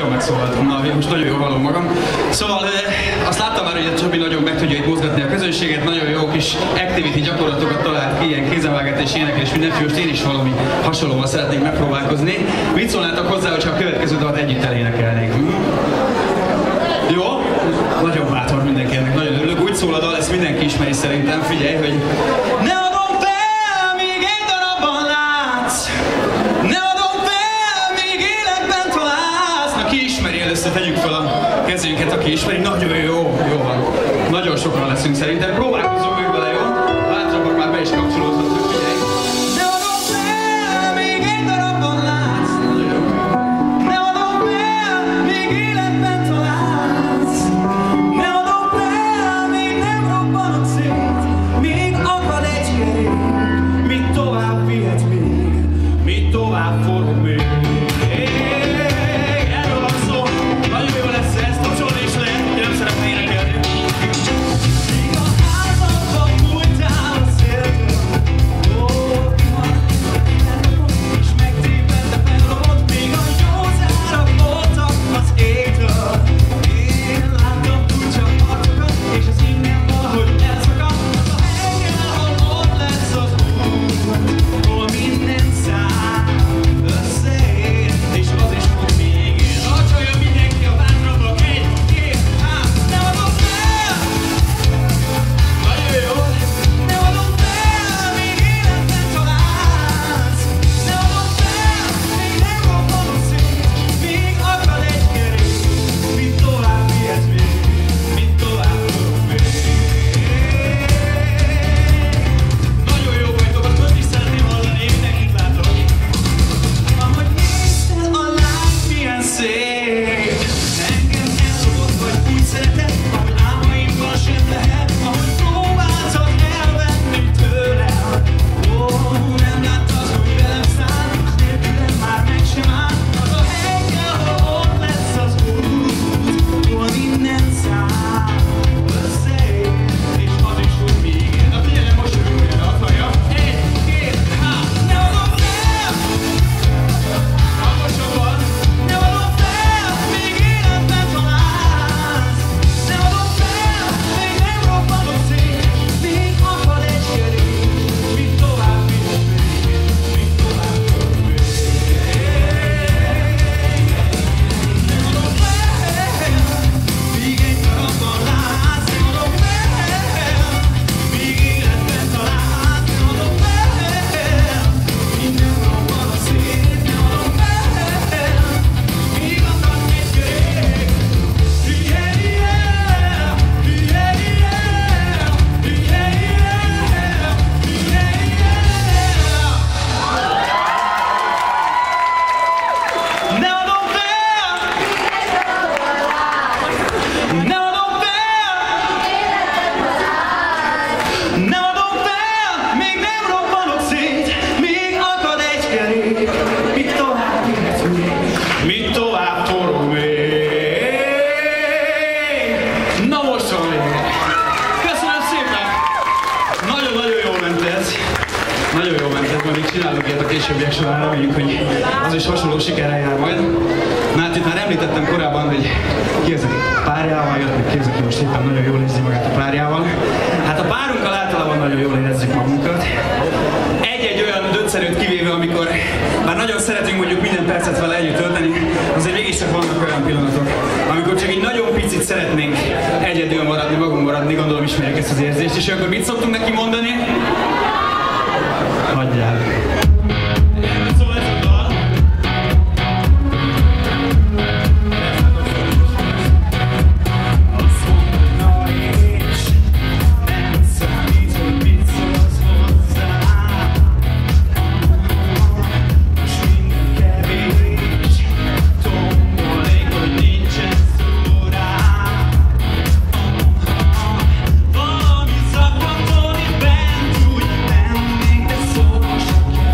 nagyon megszólaltam, na most nagyon jól hallom magam. Szóval azt láttam már, hogy a Csabi nagyon meg tudja itt mozgatni a közönséget, nagyon jó kis activity gyakorlatokat talált ki, ilyen kézenvágás, éneklés, mindenféle, most én is valami hasonlóval szeretnék megpróbálkozni. Mit szólnátok hozzá, hogyha a következő dalt együtt elénekelnék? Jó? Nagyon bátor mindenkinek, nagyon örülök. Úgy szól a dal, ezt mindenki ismeri szerintem, figyelj, hogy ne adom fel, míg egy darabban látsz. Ne adom fel, míg életben találsz. Na ki ismeri, először tegyük fel a kezünket, aki ismeri. Nagyon jó, jó van. Nagyon sokan leszünk szerintem. Próbálkozunk meg vele, jó? Bátrabbak már be is kapcsolódhatunk, figyelj. Ne adom fel, míg egy darabban látsz. Ne adom fel, míg életben találsz. Ne adom fel, míg nem robbanok szét. Míg akad egy kerék, mit tovább vihet még, mit tovább forog még. Erről van szó, nagyon jó lesz ez, kapcsolni is lehet, én nem szeretnék énekelni. Míg a házadban múltál a széltől, és megtéved, de felrobott, míg a jó zárak voltak az égtől. Én láttam furcsa arcokat, és az innen valahogy elszakadt. Az a helyen, ahol ott lesz az út, hol minden száll összeér, és az is fog még ér. Racsoljon mindenki a bátrabbak, egy, két, ne adom fel! Nagyon jó! Ne adom fel, még életben találsz. Ne adom fel, még nem robbanok szét. Még akad egy kerék, mit tovább vihet még, mit tovább forog még. Nagyon jó vagytok, azt most is szeretném hallani, én mindenkit látok. Ahogy nézted a lány, milyen szép. Engem eldobott, vagy úgy szereted, ahogy álmaimban sem lehet. Ahogy próbáltad elvenni tőlem. Ó, nem láttad, hogy velem száll, és nélkülem már meg sem áll. Az a hely, ahol ott lesz az út, hol minden száll összeér, és az is fog még ér. Na figyelj, most jövő, hogy azt hallja. Egy, két, ne adom fel! Hangosabban! Ne adom fel, még életben találsz. Ne adom fel, még nem robbanok szét. Még akad egy kerék, mit tovább vihet még, mit tovább forog még. Ne adom fel, míg egy darabban látsz. Ne adom fel, míg életben találsz. Ne adom fel, míg nem robbanok szét. Ne adom fel, míg akad egy kerék. Ne adom fel! Ne adom fel! Ne adom fel! Még nem robbanok szét, még akad egy kerék. Mit tovább vihet még, mit tovább forog még. Na most van vége. Köszönöm szépen! Nagyon-nagyon jól ment ez. Nagyon jól ment ez, majd még csinálunk ilyet a későbbiek során, reméljük, hogy az is hasonló sikerrel jár majd. Na hát itt már említettem korábban, hogy ki az, aki párjával jött, meg ki az, aki most éppen nagyon jól érzi magát a párjával. Hát a párunkkal általában nagyon jól érezzük magunkat. Egy-egy olyan döntszerűt kivéve, amikor már nagyon szeretünk mondjuk minden percet vele együtt tölteni, azért mégiscsak vannak olyan pillanatok, amikor csak egy nagyon picit szeretnénk egyedül maradni, magunk maradni, gondolom ismerjük ezt az érzést, és akkor mit szoktunk neki mondani? Hagyjál! Szóval ez a dal. Azt mondta és nem számít, hogy mit szólsz hozzá. Most minden kevés, tombolék, hogy nincsen szó rá. Valami szakadni bent, úgy nem még, de szó sem kell.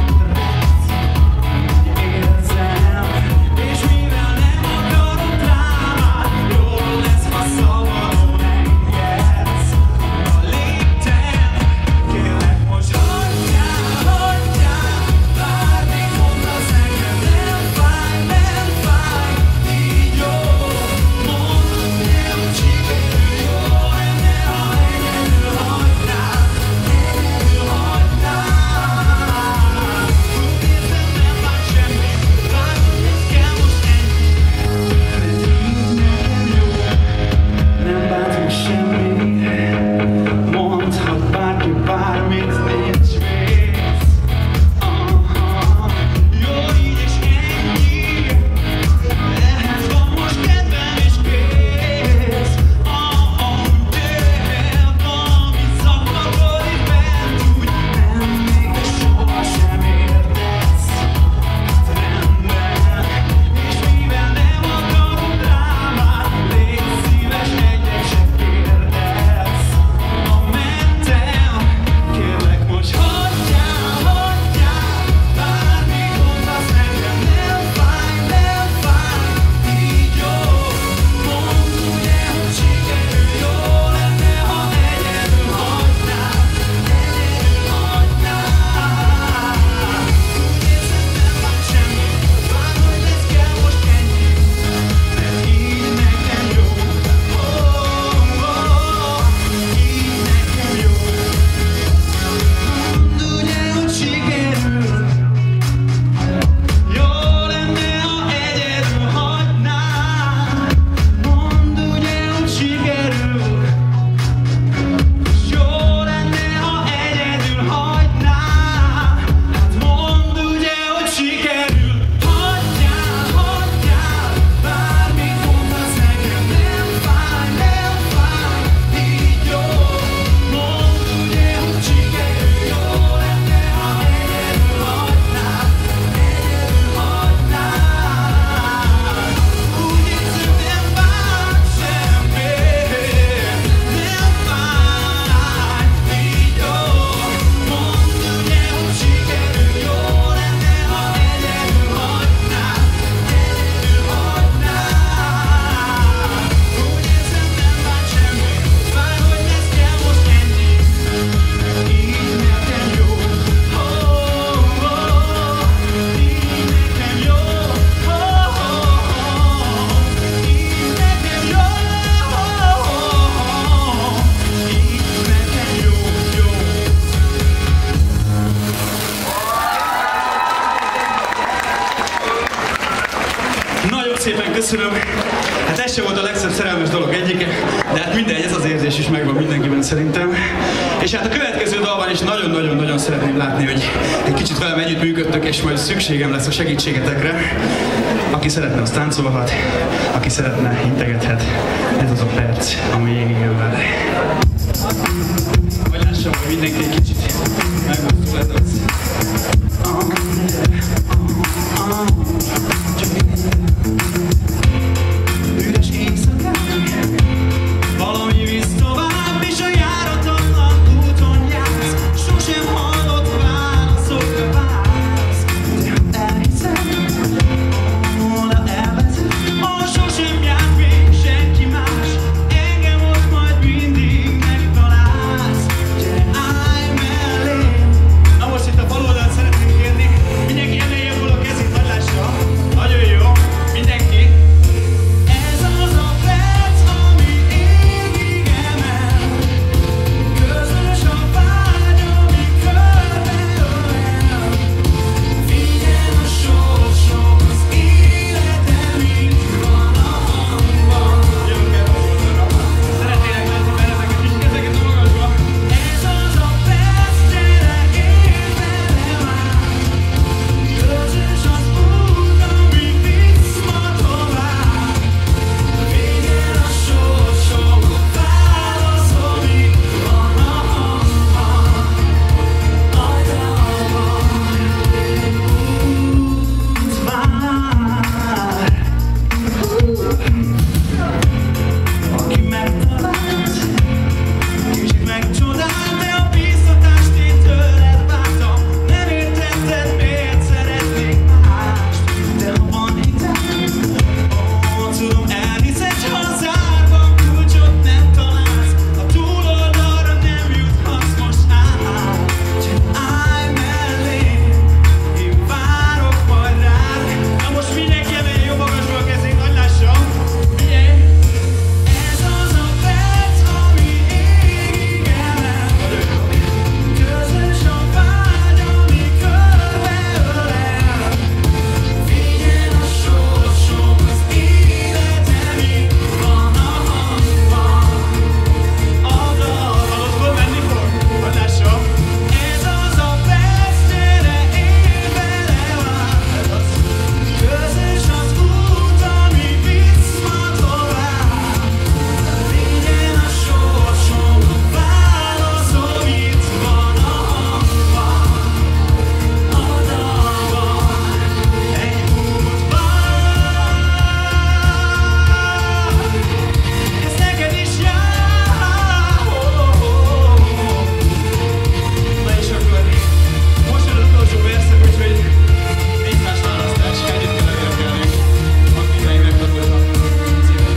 szépen köszönöm. Hát ez sem volt a legszebb szerelmes dolog egyike, de hát mindegy, ez az érzés is megvan mindenkiben szerintem. És hát a következő dalban is nagyon-nagyon-nagyon szeretném látni, hogy egy kicsit velem együtt működtök, és majd szükségem lesz a segítségetekre. Aki szeretne, az táncolhat, aki szeretne, integethet. Ez az a perc, ami igen vele. Hogy lássam, hogy mindenki egy kicsit megmozdul ez. Üres éjszakán valami visz tovább, és a járatatlan úton jársz. Sosem hallott válaszokra vársz. De ha elhiszem, oda elvezet, ahol sosem járt még senki más. Engem ott majd mindig megtalálsz. Gyere, állj mellém. Na most itt a bal oldalt szeretném kérni, mindenki emelje föl a kezét, nagy lássa. Nagyon jó, mindenki. Ez az a perc, ami égig emel. Közös a vágy, ami körbeölel. Vigyen a sorsom, az életem itt van a hangban. Jövök el a oldalra. Szeretnének látni benneteket kis kezeket a magasba. Ez az a perc, gyere, élj velem át. Közös az út, ami visz ma tovább. Vigyen a sorsom, a válaszom itt van a hangban. A dalban út vár. Aki megtalált, kicsit megcsodált, de a bíztatást én tőled vártam. Nem értetted, miért szeretnék mást. De ha van hitem, tudom, elhiszed, ha zárva kulcsot nem találsz. A túloldalra nem juthatsz most át. Csak állj mellém, én várok majd rád. Na most mindenki emelje jó magasba a kezét, nagy lássa. Figyelj! Ez az a perc, ami égig emel. Közös a vágy, ami körbeölel. Vigyen a sorsom, az életem itt van a hangban. A dalban ott fölmenni fog, hogy lássa. Ez az a perc, gyere, élj velem át. Közös az út, ami visz ma tovább. Vigyen a sorsom, a válaszom itt van a hangban. A dalban egy út van. Ez neked is jár. Na és akkor most jön az utolsó verszak, úgyhogy nincs más választás, együtt kell énekelnünk. Akiknek megtanultak, szépen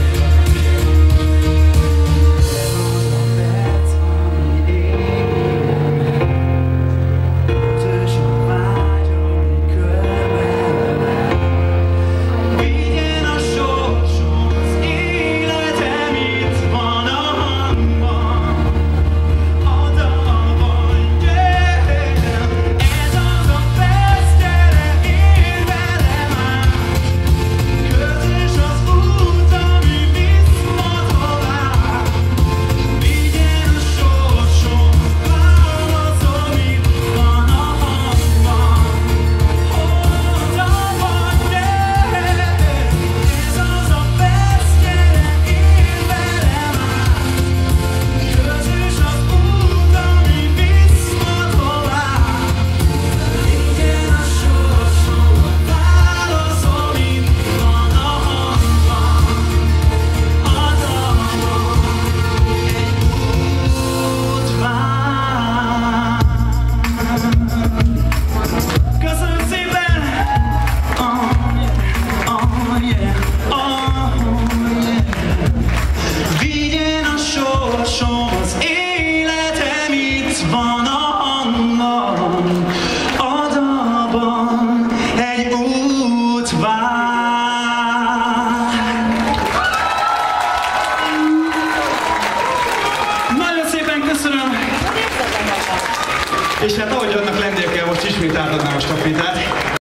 közös a vágy, ami körbeölel. Vigyen a sorsom, az életem itt van a hangban. A dalban jöjjön. Ez az a perc, gyere, élj velem át. Közös az út, ami visz ma tovább. Vigyen a sorsom, válaszom itt van a hangban. A dalban jöjjön. Ez az a perc, gyere, élj velem át. Közös az út, ami visz ma tovább. Vigyen a sorsom, a válaszom itt van a hangban. A dalban egy út vár. Köszönöm szépen! Vigyen a sorsom, az életem itt van a hangban. A dalban egy út vár. Nagyon szépen köszönöm! És hát ahogy annak lennie kell, most ismét átadnám a stafétát.